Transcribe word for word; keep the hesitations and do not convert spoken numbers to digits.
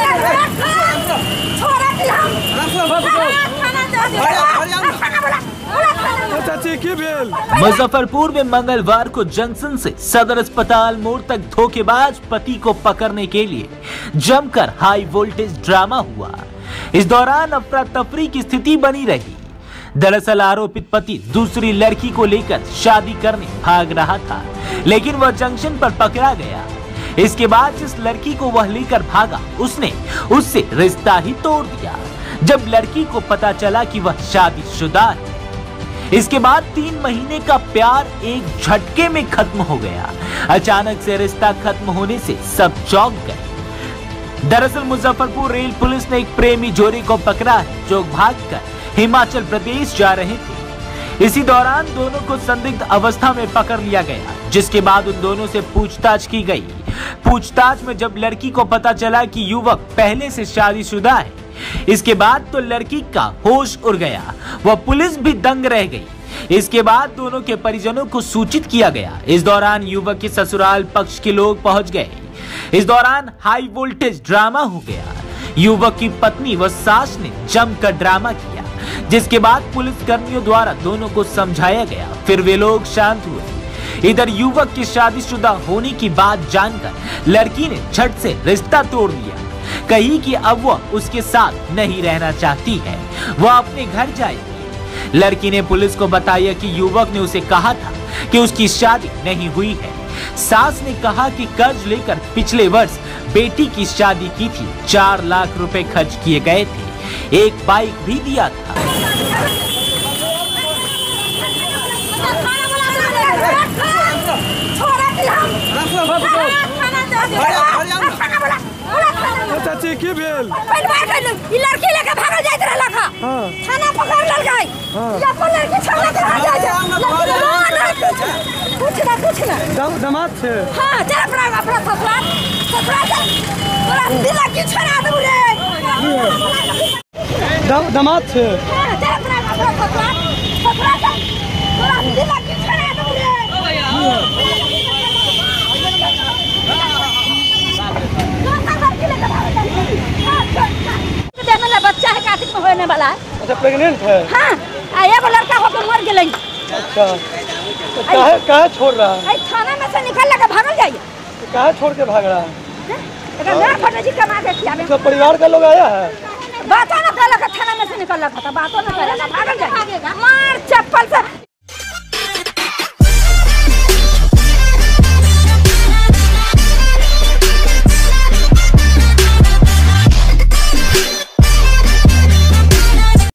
मुजफ्फरपुर में मंगलवार को जंक्शन से सदर अस्पताल मोड़ तक धोखेबाज पति को पकड़ने के लिए जमकर हाई वोल्टेज ड्रामा हुआ। इस दौरान अफरा तफरी की स्थिति बनी रही। दरअसल आरोपित पति दूसरी लड़की को लेकर शादी करने भाग रहा था, लेकिन वह जंक्शन पर पकड़ा गया। इसके बाद जिस लड़की को वह लेकर भागा, उसने उससे रिश्ता ही तोड़ दिया। जब लड़की को पता चला कि वह शादीशुदा है, इसके बाद तीन महीने का प्यार एक झटके में खत्म हो गया। अचानक से रिश्ता खत्म होने से सब चौंक गए। दरअसल मुजफ्फरपुर रेल पुलिस ने एक प्रेमी जोड़ी को पकड़ा है जो भागकर हिमाचल प्रदेश जा रहे थे। इसी दौरान दोनों को संदिग्ध अवस्था में पकड़ लिया गया, जिसके बाद उन दोनों से पूछताछ की गई। पूछताछ में जब लड़की को पता चला कि युवक पहले से शादीशुदा है, इसके बाद तो लड़की का होश उड़ गया। वह पुलिस भी दंग रह गई। इसके बाद दोनों के परिजनों को सूचित किया गया। इस दौरान युवक के ससुराल पक्ष के लोग पहुंच गए। इस दौरान हाई वोल्टेज ड्रामा हो गया। युवक की पत्नी व सास ने जमकर ड्रामा किया, जिसके बाद पुलिस कर्मियों द्वारा दोनों को समझाया गया। फिर वे लोग शांत हुए। इधर युवक के शादीशुदा होने की बात जानकर लड़की ने झट से रिश्ता तोड़ दिया। कही कि अब वह उसके साथ नहीं रहना चाहती है, वह अपने घर जाएगी। लड़की ने पुलिस को बताया कि युवक ने उसे कहा था कि उसकी शादी नहीं हुई है। सास ने कहा कि कर्ज लेकर पिछले वर्ष बेटी की शादी की थी। चार लाख रुपए खर्च किए गए थे, एक बाइक भी दिया था। चाची की भेल ई लड़की लेके भागल जाइत रहला था। हां थाना पकड़ लेल गई। हां या पर लड़की छोड़ के भाग जाय छै। कुछ ना कुछ ना दम दमाद छे। हां चल अपना अपना ससुराल ससुराल तोरा दिला की छोड़ा दू रे। दम दमाद छे। हां चल अपना अपना ससुराल ससुराल तोरा दिला की छोड़ा दू रे। बच्चा है कार्तिक में होने वाला है। अच्छा प्रेग्नेंट है। हाँ, एगो लड़का होकर मर गया। अच्छा तो काहे काहे छोड़ रहा है? थाना में से निकल लगा भागल जाइए। तो काहे छोड़ के भाग रहा है? मेरा फटाजी कमा के खियावे। सब परिवार का लोग आया है? बातों न कल थाना में से निकल लगा था, बातों न करेगा भागल जाइए। मार चप्पल से